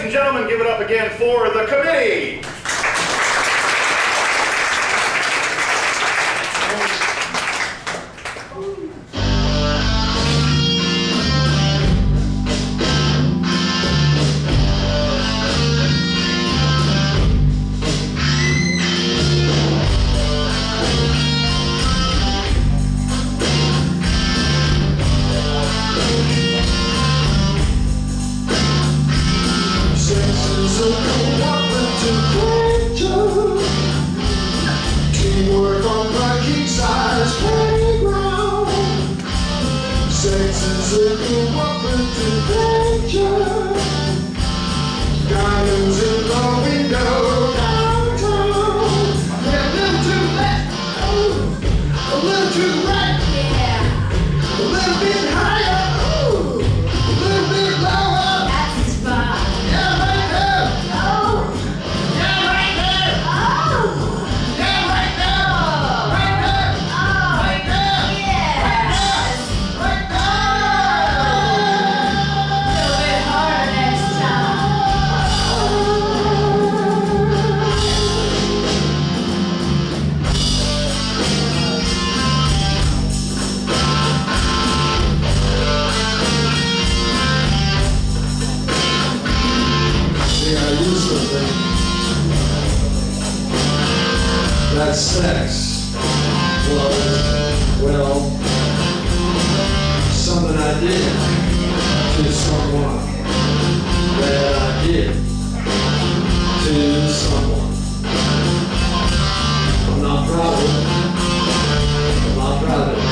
and gentlemen, give it up again for the committee. Diamonds in the window downtown. Yeah, a little too left, a little too right, yeah. A little bit higher, a little bit lower. That's the spot. Yeah, right there. Oh. Yeah, right there. Oh. Yeah, right there. Right there. Oh. Right there. Yeah. Right there. Right there. A little bit harder next time. I used to think that sex was, well, something I did to someone, that I did to someone. I'm not proud of it. I'm not proud of it.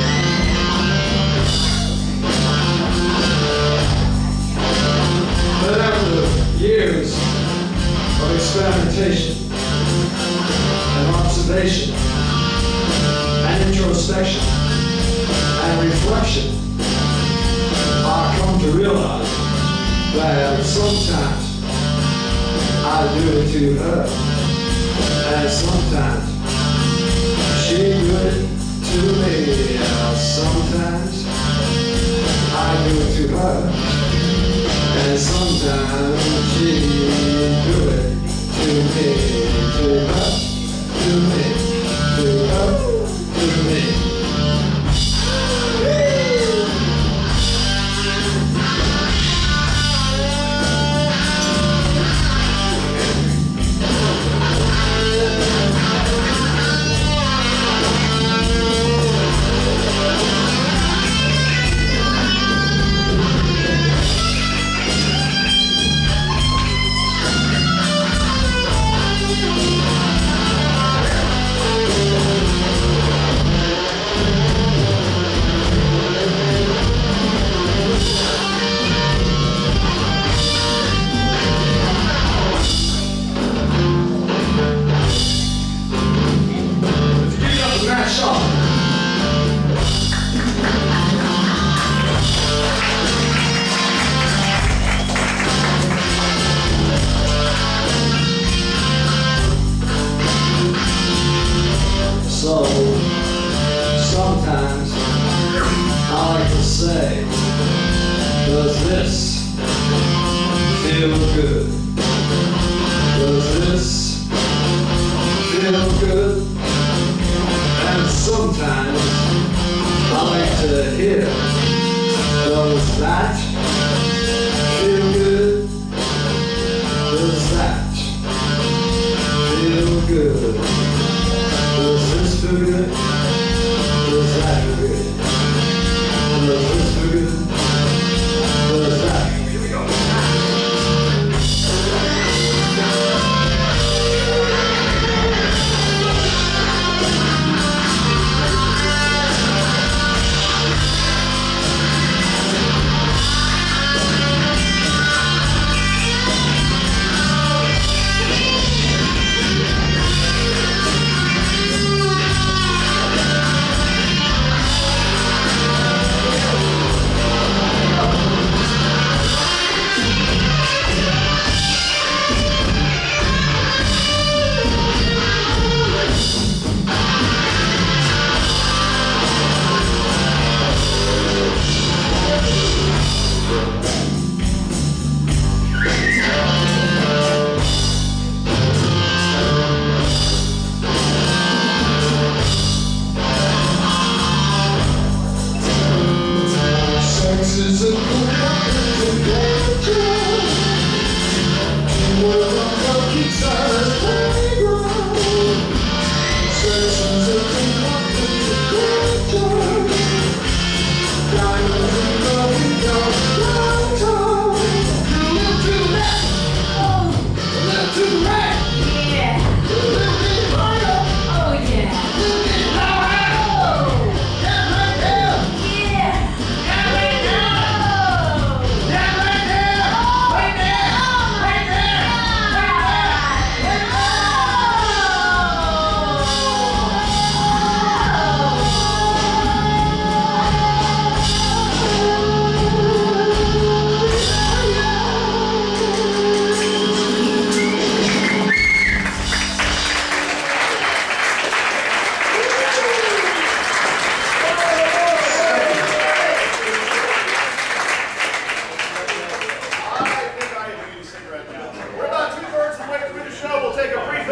But after years of experimentation and observation and introspection and reflection, I've come to realize that sometimes I do it to her, and sometimes she do it to me. Sometimes I do it to her, and sometimes she do it to me, to her, to me, to her, to me.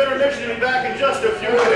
intermission and be back in just a few minutes.